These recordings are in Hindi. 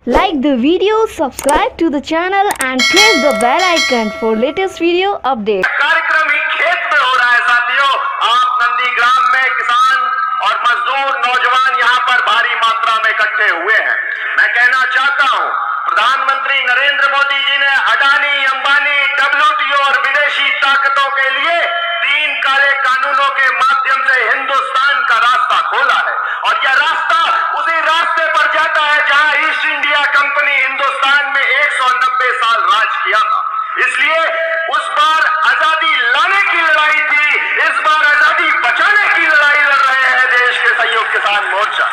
Like the video, subscribe to the channel and press the bell icon for latest video updates. कार्यक्रम ही खेत में हो रहा है साथियों। आप नंदीग्राम में किसान और मजदूर नौजवान यहाँ पर भारी मात्रा में इकट्ठे हुए हैं। मैं कहना चाहता हूँ प्रधानमंत्री नरेंद्र मोदी जी ने अडानी, अंबानी, WTO और विदेशी ताकतों के लिए 3 काले कानूनों के माध्यम से हिंदुस्तान का रास्ता खोला है और यह रास्ता उसी रास्ते पर जाता है जहां ईस्ट इंडिया कंपनी हिंदुस्तान में 190 साल राज किया था। इसलिए उस बार आजादी लाने की लड़ाई थी, इस बार आजादी बचाने की लड़ाई लड़ रहे हैं देश के संयुक्त किसान मोर्चा।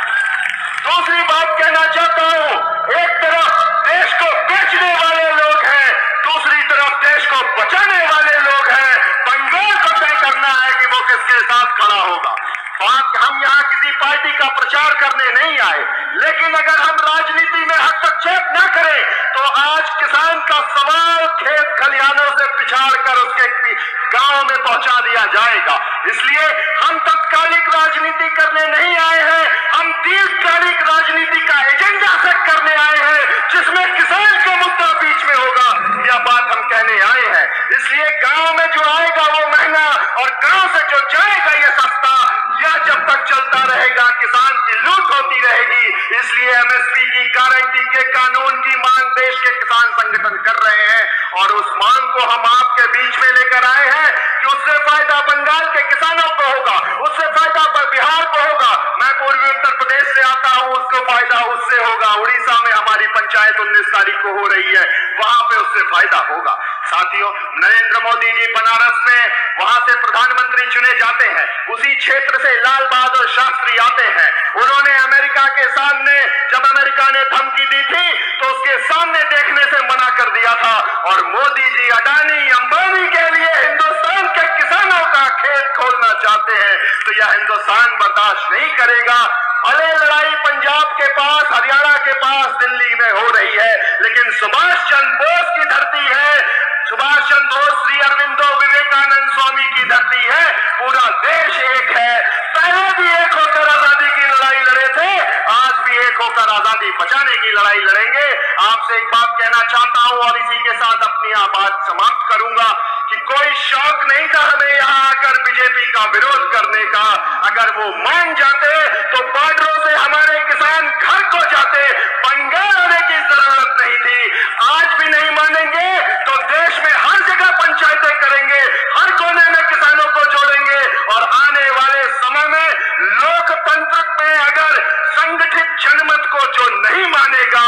दूसरी बात कहना चाहता हूं, एक तरफ देश को बेचने वाले लोग हैं, दूसरी तरफ देश को बचाने वाले लोग हैं। बंगाल को तय करना है कि वो किसके साथ खड़ा होगा। बात हम यहाँ किसी पार्टी का प्रचार करने नहीं आए, लेकिन अगर हम राजनीति में हस्तक्षेप न करें तो आज किसान का सवाल खेत खलिहानों से पिछाड़ कर उसके गांव में पहुंचा दिया जाएगा। इसलिए हम तत्कालिक राजनीति करने नहीं आए हैं, हम दीर्घकालिक राजनीति का एजेंडा सेट करने आए हैं जिसमें किसान का मुद्दा बीच में होगा। यह बात हम कहने आए हैं। इसलिए गांव में जो आएगा वो महंगा और गांव से जो जाएगा ये सस्ता। यह जब तक चलता रहेगा किसान की लूट होती रहेगी। इसलिए MSP की गारंटी के कानून की मांग देश के किसान संगठन कर रहे हैं और उस मांग को हम आपके बीच में लेकर आए हैं कि उससे फायदा बंगाल के किसानों को होगा, उससे फायदा बिहार को होगा। मैं पूर्वी उत्तर प्रदेश से आता हूं, उसको फायदा उससे होगा। उड़ीसा में हमारी पंचायत 19 तारीख को हो रही है, वहां पे उससे फायदा होगा। साथियों, नरेंद्र मोदी जी बनारस में वहां से प्रधानमंत्री चुने जाते हैं, उसी क्षेत्र से लाल बहादुर शास्त्री आते हैं। उन्होंने अमेरिका के सामने, जब अमेरिका ने धमकी दी थी तो उसके सामने देखने से मना कर दिया था और मोदी जी अडानी, अंबानी के लिए हिंदुस्तान के किसानों का खेत खोलना चाहते हैं तो यह हिंदुस्तान बर्दाश्त नहीं करेगा। भले लड़ाई पंजाब के पास, हरियाणा के पास, दिल्ली में हो रही है, लेकिन सुभाष चंद्र बोस की धरती है, सुभाष चंद्र बोस, श्री अरविंदो, विवेकानंद स्वामी की धरती है। पूरा देश एक है। पहले भी एक होकर आजादी की लड़ाई लड़े थे, आज भी एक होकर आजादी बचाने की लड़ाई लड़ेंगे। आपसे एक बात कहना चाहता हूं और इसी के साथ अपनी बात समाप्त करूंगा कि कोई शौक नहीं था हमें यहाँ आकर बीजेपी का विरोध करने का। अगर वो मान जाते तो बॉर्डरों से हमारे किसान घर को जाते, बंगाल आने की जरूरत नहीं थी। आज भी नहीं मानेंगे तो देश में हर जगह पंचायतें करेंगे, हर कोने में किसानों को जोड़ेंगे और आने वाले समय में लोकतंत्र में अगर संगठित जनमत को जो नहीं मानेगा,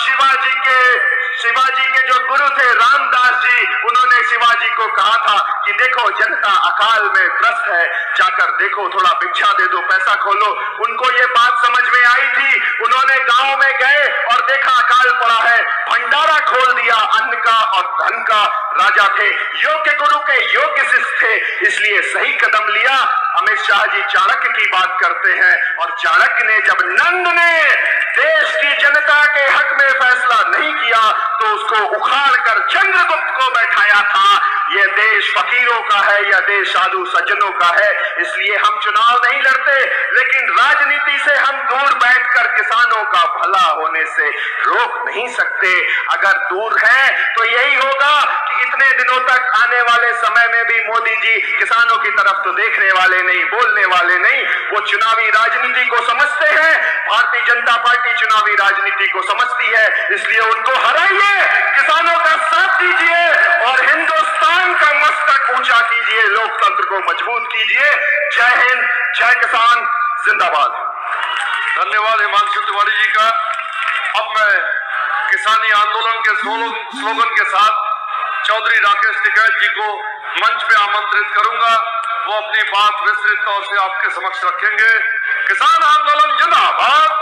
शिवाजी के जो गुरु थे रामदास जी, उन्होंने शिवाजी को कहा था कि देखो जनता अकाल में ग्रस्त है, जाकर देखो, थोड़ा भिक्षा दे दो, पैसा खोलो। उनको ये बात समझ में आई थी, उन्होंने गांव में गए और देखा अकाल पड़ा है, भंडारा खोल दिया, अन्न का और धन का। राजा थे, योग्य गुरु के योग्य शिष्य थे, इसलिए सही कदम लिया। अमित शाह जी चाणक्य की बात करते हैं और चाणक्य ने जब नंद ने देश की जनता के हक में फैसला नहीं किया तो उसको उखाड़ कर चंद्रगुप्त को बैठाया था। यह देश फकीरों का है, यह देश साधु सज्जनों का है। इसलिए हम चुनाव नहीं लड़ते, लेकिन राजनीति से हम दूर बैठकर किसानों का भला होने से रोक नहीं सकते। अगर दूर है तो यही होगा कि इतने दिनों तक आने वाले समय में भी मोदी जी किसानों की तरफ तो देखने वाले नहीं, बोलने वाले नहीं। वो चुनावी राजनीति को समझते हैं, भारतीय जनता पार्टी चुनावी राजनीति को समझती है। इसलिए उनको हराइए, किसानों का साथ दीजिए और हिंदुस्तान का मस्तक ऊंचा कीजिए, लोकतंत्र को मजबूत कीजिए। जय हिंद, जय किसान, जिंदाबाद। धन्यवाद हिमांशु तिवारी जी का। अब मैं किसानी आंदोलन के स्लोगन के साथ चौधरी राकेश टिकैत जी को मंच पे आमंत्रित करूंगा। वो अपनी बात विस्तृत तौर से आपके समक्ष रखेंगे। किसान आंदोलन जिंदाबाद,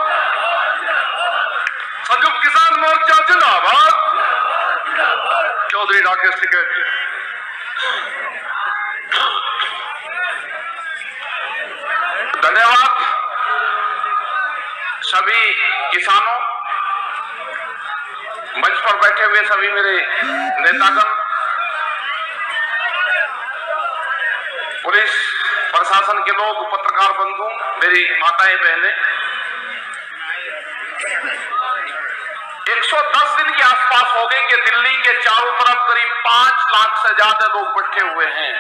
संयुक्त किसान मोर्चा जिंदाबाद। चौधरी राकेश टिकैत जी। धन्यवाद सभी किसानों, मंच पर बैठे हुए सभी मेरे नेतागण, पुलिस प्रशासन के लोग, पत्रकार बंधु, मेरी माताएं बहनें, 110 दिन के आसपास हो गए कि दिल्ली के चारों तरफ करीब 5 लाख से ज्यादा लोग बैठे हुए हैं।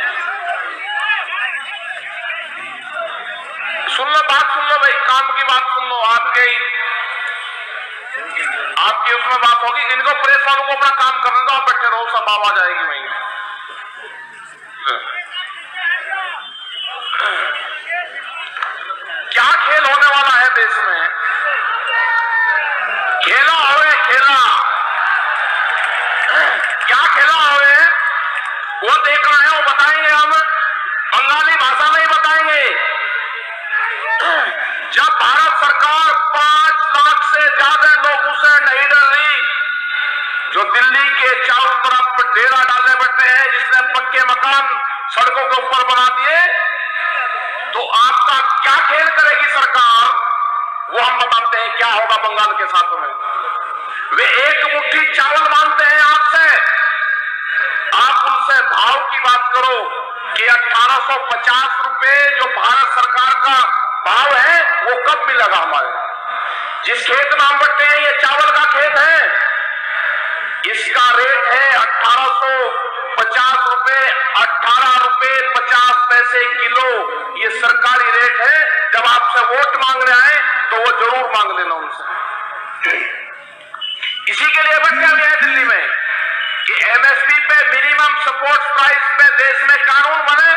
सुन लो बात, सुन लो भाई, काम की बात सुन लो। आपकी उसमें बात होगी, इनको प्रेस वालों को अपना काम करने दो, आप बैठे रहो, सब आ जाएगी वहीं। क्या खेल होने वाला है देश में? खेला होवे खेला, क्या खेला होवे वो देखना है, वो बताएंगे हम, बंगाली भाषा में ही बताएंगे। जब भारत सरकार 5 लाख से ज्यादा लोगों से नहीं डर रही, जो दिल्ली के चारों तरफ डेरा डालने बैठे हैं, जिसने पक्के मकान सड़कों के ऊपर बना दिए, तो आपका क्या खेल करेगी सरकार, वो हम बताते हैं क्या होगा बंगाल के साथ में। वे एक मुट्ठी चावल मांगते हैं आपसे, आप उनसे भाव की बात करो कि 1850 रुपए जो भारत सरकार का भाव है वो कब मिलेगा हमारे? जिस खेत में हम बैठे हैं ये चावल का खेत है, इसका रेट है 1850 रुपए, 18 रुपए 50 पैसे किलो, ये सरकारी रेट है। जब आपसे वोट मांगने आए तो वो जरूर मांग लेना उनसे। इसी के लिए बैठे हुए हैं दिल्ली में कि एमएसपी पे, मिनिमम सपोर्ट प्राइस पे देश में कानून बने।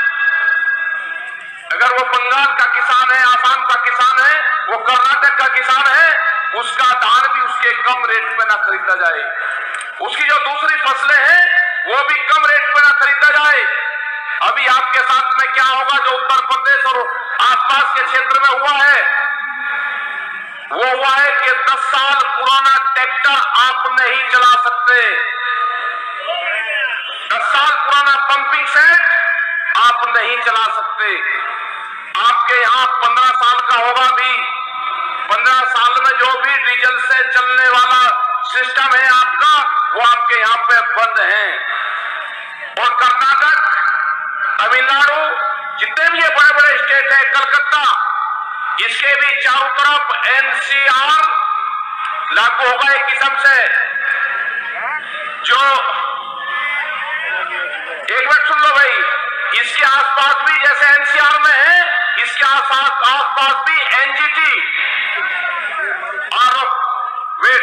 अगर वो बंगाल का किसान है, आसाम का किसान है, वो कर्नाटक का किसान है, उसका धान भी उसके कम रेट पे ना खरीदा जाए, उसकी जो दूसरी फसलें हैं वो भी कम रेट पे ना खरीदा जाए। अभी आपके साथ में क्या होगा, जो उत्तर प्रदेश और आसपास के क्षेत्र में हुआ है, वो हुआ है कि 10 साल पुराना ट्रैक्टर आप नहीं चला सकते, 10 साल पुराना पंपिंग सेट आप नहीं चला सकते। आपके यहां 15 साल का होगा भी, 15 साल में जो भी डीजल से चलने वाला सिस्टम है आपका, वो आपके यहां पे बंद है। और कर्नाटक, तमिलनाडु, जितने भी ये बड़े बड़े स्टेट है, कलकत्ता, इसके भी चारों तरफ एनसीआर लागू होगा एक किस्म से। जो एक मिनट सुन लो भाई, इसके आसपास भी जैसे एनसीआर में है, इसके आसपास भी एनजीटी और वेट,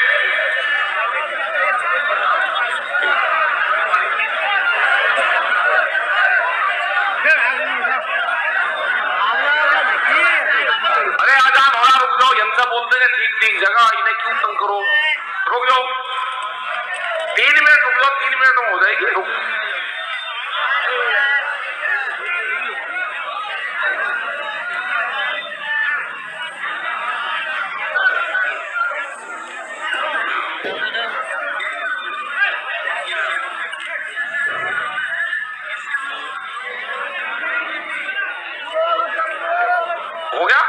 अरे आजान हो रहा, रुक जाओ, यंत्र बोलते हैं ठीक जगह, इन्हें क्यों तंग करो, रुक जाओ 3 मिनट, रुक जाओ 3 मिनट में हो जाएगी, रुक। हो गया?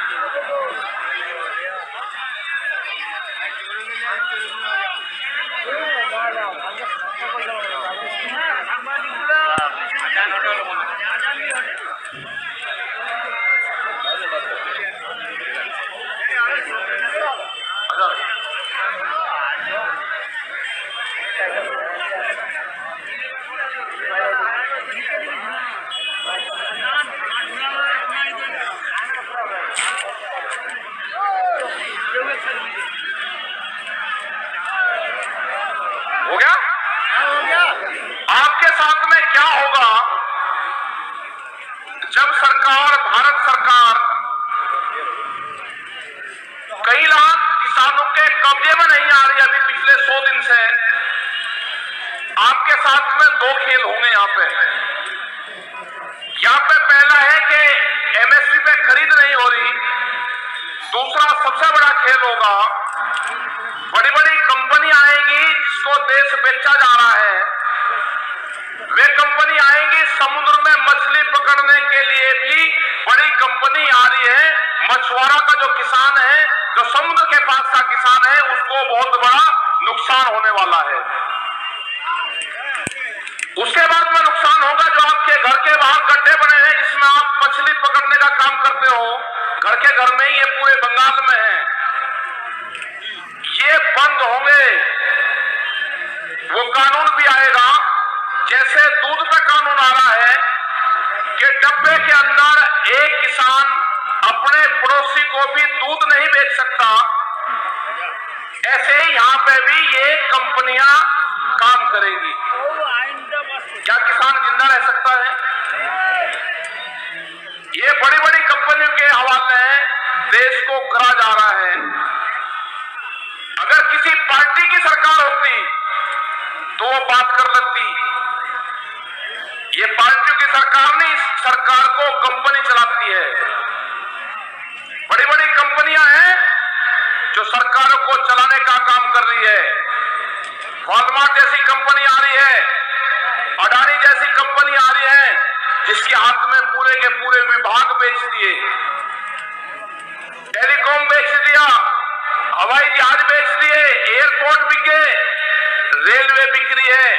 हो गया? आपके साथ में क्या होगा जब सरकार, भारत सरकार कई लाख किसानों के कब्जे में नहीं आ रही, अभी पिछले 100 दिन से आपके साथ में 2 खेल होंगे यहाँ पे पहला है कि एमएसपी पे खरीद नहीं हो रही, दूसरा सबसे बड़ा खेल होगा, बड़ी बड़ी कंपनी आएगी जिसको देश बेचा जा रहा है, वे कंपनी आएंगी समुद्र में मछली पकड़ने के लिए भी बड़ी कंपनी आ रही है। मछुआरा का जो किसान है, जो समुद्र के पास का किसान है, उसको बहुत बड़ा नुकसान होने वाला है। उसके बाद में नुकसान होगा जो आपके घर के बाहर गड्ढे बने हैं जिसमें आप मछली पकड़ने का काम करते हो, घर के घर में ही, ये पूरे बंगाल में है, ये बंद ऐसे ही यहां पे भी ये कंपनियां काम करेंगी। क्या किसान जिंदा रह सकता है? ये बड़ी बड़ी कंपनियों के हवाले देश को करा जा रहा है। अगर किसी पार्टी की सरकार होती तो वो बात कर लेती। ये पार्टियों की सरकार नहीं, सरकार को कंपनी चलाती है। बड़ी बड़ी कंपनियां हैं जो सरकारों को चलाने का काम कर रही है। वॉलमार्ट जैसी कंपनी आ रही है, अडानी जैसी कंपनी आ रही है, जिसके हाथ में पूरे के पूरे विभाग बेच दिए, टेलीकॉम बेच दिया, हवाई जहाज बेच दिए, एयरपोर्ट बिक गए, रेलवे बिक रही है।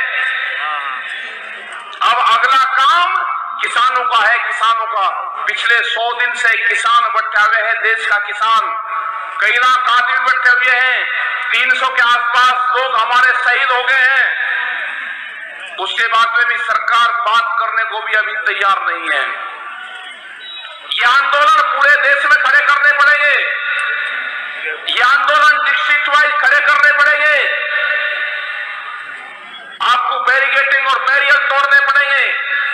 अब अगला काम किसानों का है, किसानों का। पिछले 100 दिन से किसान बैठे हुए हैं, देश का किसान। कई लाख आदमी बैठे हुए हैं, 300 के आसपास लोग हमारे शहीद हो गए हैं। उसके बाद में भी सरकार बात करने को भी अभी तैयार नहीं है। ये आंदोलन पूरे देश में खड़े करने पड़ेंगे, ये आंदोलन डिस्ट्रिक्ट वाइज खड़े करने पड़ेंगे। आपको बैरिकेडिंग और बैरियर तोड़ने पड़ेंगे।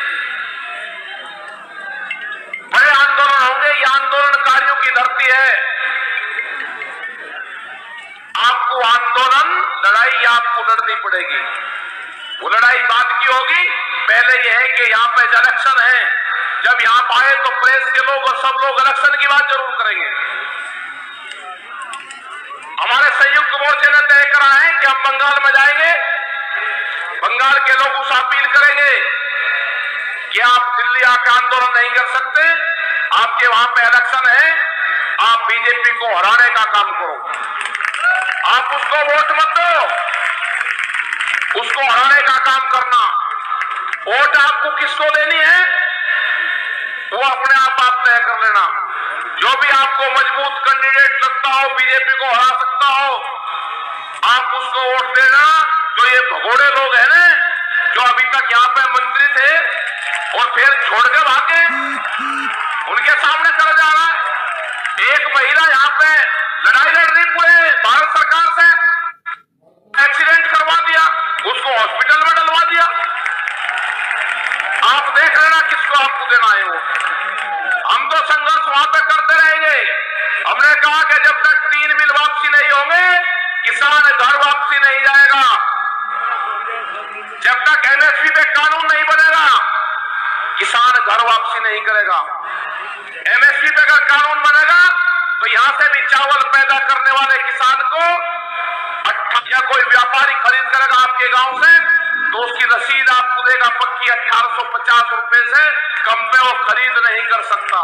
बड़े आंदोलन होंगे, ये आंदोलनकारियों की धरती है। आपको आंदोलन, लड़ाई आपको लड़नी पड़ेगी। वो लड़ाई बात की होगी। पहले यह है कि यहाँ पे इलेक्शन है, जब यहाँ पे आए तो प्रेस के लोग और सब लोग इलेक्शन की बात जरूर करेंगे। हमारे संयुक्त मोर्चे ने तय करा है कि हम बंगाल में जाएंगे, बंगाल के लोग उस अपील करेंगे कि आप दिल्ली आके आंदोलन नहीं कर सकते, आपके वहां पे इलेक्शन है, आप बीजेपी को हराने का काम करो। आप उसको वोट मत दो, उसको हराने का काम करना। वोट आपको किसको देनी है वो अपने आप तय कर लेना। जो भी आपको मजबूत कैंडिडेट लगता हो, बीजेपी को हरा सकता हो, आप उसको वोट देना। जो ये भगोड़े लोग हैं ना, जो अभी तक यहाँ पे मंत्री थे और फिर छोड़ के भागे, उनके सामने कर जा रहा है। एक महिला यहाँ पे लड़ाई लड़ रही पूरे भारत सरकार से, एक्सीडेंट करवा दिया, उसको हॉस्पिटल में डलवा दिया। आप देख लेना किसको आपको देना है वो। हम तो संघर्ष वहां पे करते रहेंगे। हमने कहा कि जब तक 3 बिल वापसी नहीं होंगे, किसान घर वापसी नहीं जाएगा। जब तक एमएसपी पे कानून नहीं बनेगा, किसान घर वापसी नहीं करेगा। एमएसपी पे अगर कानून बनेगा तो यहां से भी चावल पैदा करने वाले किसान को या कोई व्यापारी खरीद करेगा आपके गांव से, तो उसकी रसीद आपको देगा पक्की 1850 रुपए से कम पे वो खरीद नहीं कर सकता।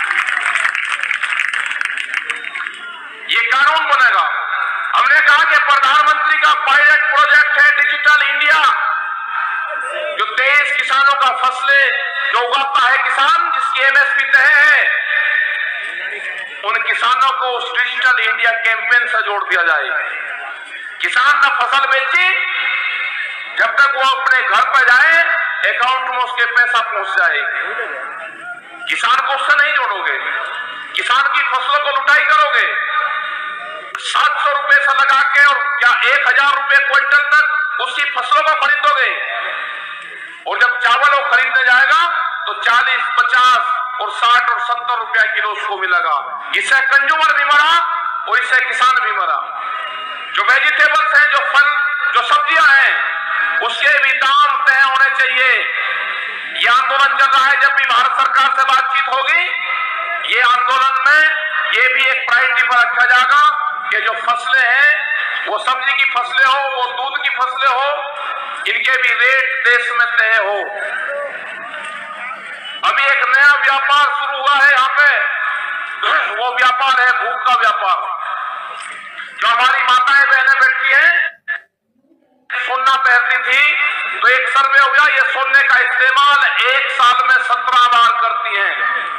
ये कानून बनेगा। हमने कहा कि प्रधानमंत्री का पायलट प्रोजेक्ट है डिजिटल इंडिया, जो 23 किसानों का फसलें जो उगाता है किसान, जिसकी एमएसपी तय है, उन किसानों को उस डिजिटल इंडिया कैंपेन से जोड़ दिया जाए। किसान न फसल बेचे, जब तक वो अपने घर पर जाए अकाउंट में उसके पैसा पहुंच जाए। किसान को उससे नहीं जोड़ोगे, किसान की फसलों को लुटाई करोगे। 700 रुपए से लगा के और या 1000 रुपए क्विंटल तक उसकी फसलों को खरीदोगे, और जब चावल वो खरीदने जाएगा तो 40, 50 और 60 और 70 रुपया किलो उसको मिलेगा। इससे कंज्यूमर भी मरा और इससे किसान भी मरा। जो वेजिटेबल्स हैं, जो फल, जो सब्जियां हैं, उसके भी दाम तय होने चाहिए। ये आंदोलन चल रहा है। जब भी भारत सरकार से बातचीत होगी, ये आंदोलन में ये भी एक प्रायोरिटी पर रखा जाएगा कि जो फसलें हैं, वो सब्जी की फसलें हो, वो दूध की फसलें हो, इनके भी रेट देश में तय हो। अभी एक नया व्यापार शुरू हुआ है यहाँ पे, वो व्यापार है भूख का व्यापार। जो हमारी माताएं बहनें बैठी हैं, सोना पहनती थी, तो एक सर्वे हुआ, ये सोने का इस्तेमाल एक साल में 17 बार करती हैं।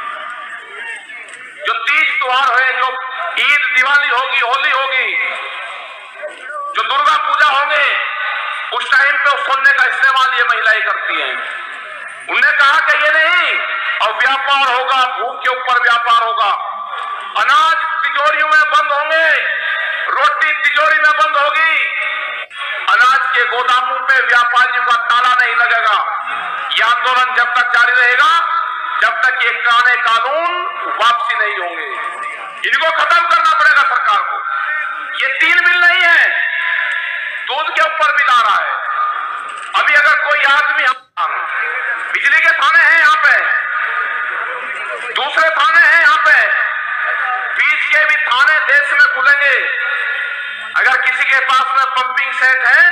जो तीज त्योहार है, जो ईद, दिवाली होगी, होली होगी, जो दुर्गा पूजा होंगे, उस टाइम पे सोने का इस्तेमाल ये महिलाएं करती हैं। उन्होंने कहा कि ये नहीं, अब व्यापार होगा, भूख के ऊपर व्यापार होगा। अनाज तिजोरियों में बंद होंगे, रोटी तिजोरी में बंद होगी, अनाज के गोदामों पे व्यापारियों का ताला नहीं लगेगा। यह आंदोलन जब तक जारी रहेगा जब तक ये कानून वापसी नहीं होंगे। इनको खत्म करना पड़ेगा सरकार को। ये 3 बिल नहीं है, दूध के ऊपर बिल आ रहा है। अभी अगर कोई आदमी, बिजली के थाने हैं यहाँ पे, दूसरे थाने हैं यहाँ पे, बीच के भी थाने देश में खुलेंगे। अगर किसी के पास में पंपिंग सेट है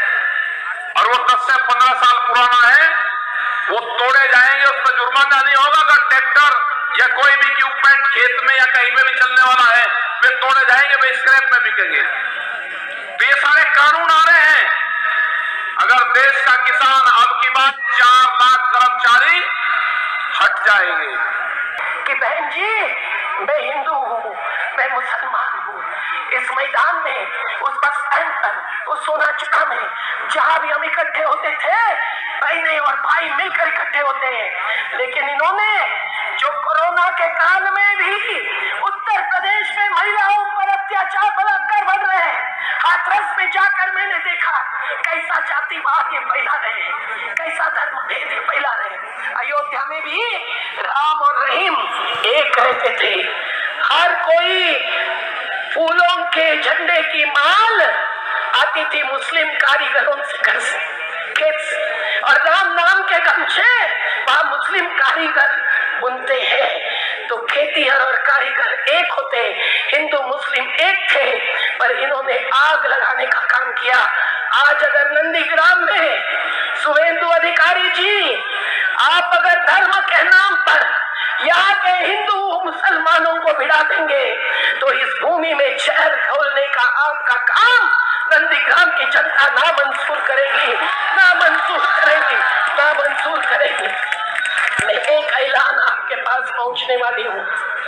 और वो 10 से 15 साल पुराना है, वो तोड़े जाएंगे, उस पर जुर्माना नहीं होगा। अगर ट्रैक्टर या कोई भी इक्विपमेंट खेत में या कहीं में भी चलने वाला है, वे तोड़े जाएंगे, वे स्क्रैप में बिकेंगे। तो ये सारे कानून आ रहे हैं। अगर देश का किसान अब की बात 4 लाख कर्मचारी हट जाएंगे कि बहन जी, मैं हिंदू हूँ, मैं मुसलमान हूँ, इस मैदान में, उस बस स्टैंड पर, उस सोनाचुरा में, जहाँ भी हम इकट्ठे होते थे, बहनें और भाई मिलकर इकट्ठे होते हैं। लेकिन इन्होंने जो कोरोना के काल में भी उत्तर प्रदेश में महिलाओं पर अत्याचार बलात्कार बढ़ रहे हैं, हाथरस में जाकर मैंने देखा कैसा जातिवाद ये फैला रहे हैं, कैसा धर्म भेद ये फैला रहे हैं। अयोध्या में भी राम और रहीम एक रहते थे। हर कोई फूलों के झंडे की माल आती थी मुस्लिम कारीगरों से, घर से, खेत से, और राम नाम के गमछे वहां मुस्लिम कारीगर बुनते हैं। तो खेतीहर और कारीगर एक होते, हिंदू मुस्लिम एक थे, पर इन्होंने आग लगाने का काम किया। आज अगर नंदीग्राम में शुभेंदु अधिकारी जी, आप अगर धर्म के नाम पर यहाँ के हिंदू मुसलमानों को भिड़ा देंगे तो इस भूमि में जहर घोलने का आपका काम नंदीग्राम की जनता ना मंजूर करेगी, ना मंजूर करेगी, ना मंजूर करेगी। मैं एक ऐलान आपके पास पहुंचने वाली हूँ,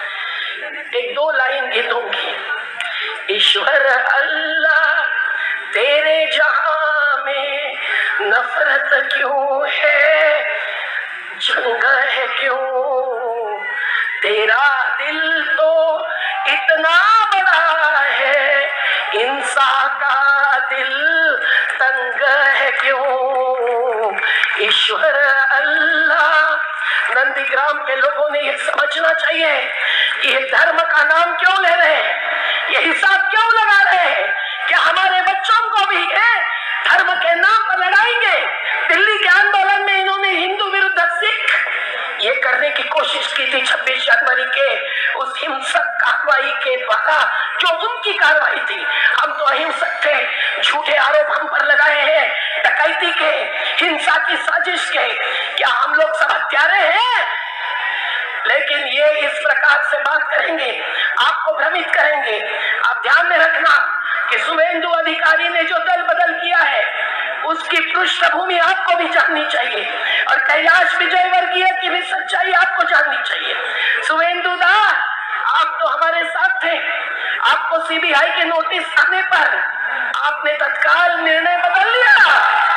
एक 2 लाइन गीतों की। ईश्वर अल्लाह तेरे जहां में नफरत क्यों है, जंग है क्यों, तेरा दिल तो इतना बड़ा है, इंसान का दिल तंग है क्यों। ईश्वर अल्लाह, नंदीग्राम के लोगों ने ये समझना चाहिए कि ये धर्म का नाम क्यों ले रहे हैं, ये हिसाब क्यों लगा रहे हैं। क्या हमारे बच्चों को भी ये धर्म के नाम पर लड़ाएंगे। दिल्ली के आंदोलन में इन्होंने हिंदू विरुद्ध सिख ये करने की कोशिश की थी 26 जनवरी के उस हिंसक कार्रवाई के द्वारा, जो उनकी कार्रवाई थी। हम तो अहिंसक थे, झूठे आरोप हम पर लगाए हैं, डकैती के, हिंसा की साजिश के। क्या हम लोग सब हत्यारे हैं? लेकिन ये इस प्रकार से बात करेंगे, आपको भ्रमित करेंगे। आप ध्यान में रखना कि शुभेंदु अधिकारी ने जो दल बदल किया है उसकी पृष्ठभूमि आपको भी जाननी चाहिए, और कैलाश विजयवर्गीय की भी सच्चाई आपको जाननी चाहिए। शुभेंदु दा, आप तो हमारे साथ थे, आपको सीबीआई के नोटिस आने पर आपने तत्काल निर्णय बदल लिया।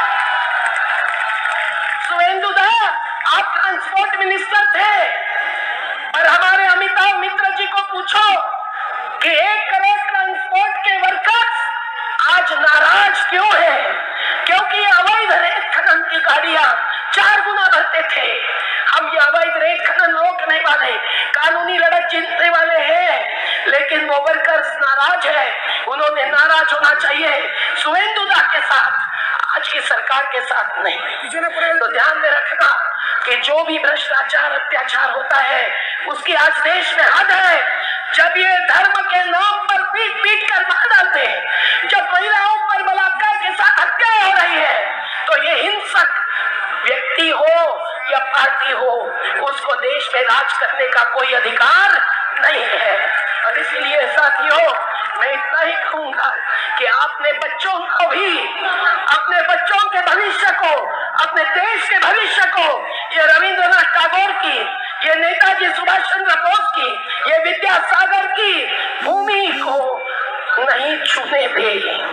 शुभेंदु दा, आप ट्रांसपोर्ट मिनिस्टर थे, और हमारे अमिताभ मिश्रा जी को पूछो कि 1 करोड़ ट्रांसपोर्ट के वर्कर्स आज नाराज क्यों हैं? क्योंकि अवैध रेत खनन की गाड़ियां 4 गुना भरते थे। हम ये अवैध रेत खनन रोकने वाले, कानूनी लड़त जीतने वाले हैं, लेकिन वो वर्कर्स नाराज है। उन्होंने नाराज होना चाहिए शुभेंदु दा के साथ, आज की सरकार के साथ नहीं। तो ध्यान में रखना कि जो भी भ्रष्टाचार अत्याचार होता है उसकी आज देश में हद है। जब ये धर्म के नाम पर पीट पीट कर मार डालते हैं, जब महिलाओं पर बलात्कार के साथ हत्याएं हो रही है, तो ये हिंसक व्यक्ति हो या पार्टी हो, उसको देश में राज करने का कोई अधिकार नहीं है। और इसीलिए साथियों, मैं इतना ही कहूंगा कि आपने बच्चों को भी, अपने बच्चों के भविष्य को, अपने देश के भविष्य को, ये रविंद्रनाथ टैगोर की, ये नेताजी सुभाष चंद्र बोस की, ये विद्यासागर की भूमि को नहीं छूने दे,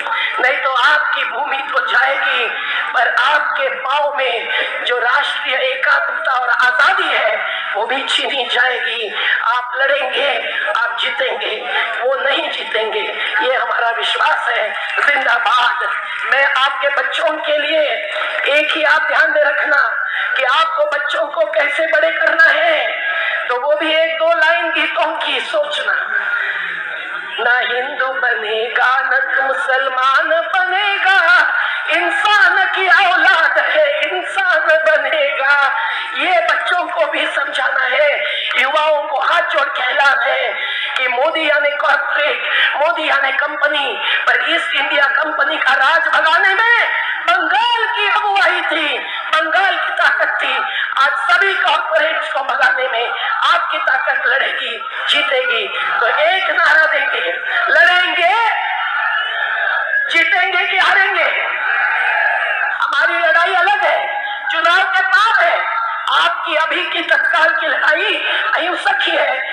नहीं तो आपकी भूमि तो जाएगी, पर आपके पांव में जो राष्ट्रीय एकात्मता और आजादी है वो भी छीनी जाएगी। आप लड़ेंगे, आप जीतेंगे, वो नहीं जीतेंगे, ये हमारा विश्वास है। जिंदाबाद। मैं आपके बच्चों के लिए एक ही आप ध्यान में रखना कि आपको बच्चों को कैसे बड़े करना है, तो वो भी एक दो लाइन गीतों की सोचना। ना हिंदू बनेगा न मुसलमान बनेगा, इंसान की औलाद है इंसान बनेगा। ये बच्चों को भी समझाना है, युवाओं को हाथ जोड़ कहलाना है कि मोदी यानी कॉर्पोरेट, मोदी यानी कंपनी, पर ईस्ट इंडिया कंपनी का राज भगाने में बंगाल की अगुवाई थी, बंगाल की ताकत थी। आज सभी कॉर्पोरेट्स को भगाने में आपकी ताकत लड़ेगी, जीतेगी। तो एक नारा देंगे, लड़ेंगे, जीतेंगे कि हारेंगे। हमारी लड़ाई अलग है, चुनाव के बाद है। आपकी अभी की तत्काल की लड़ाई अहिंसक ही है,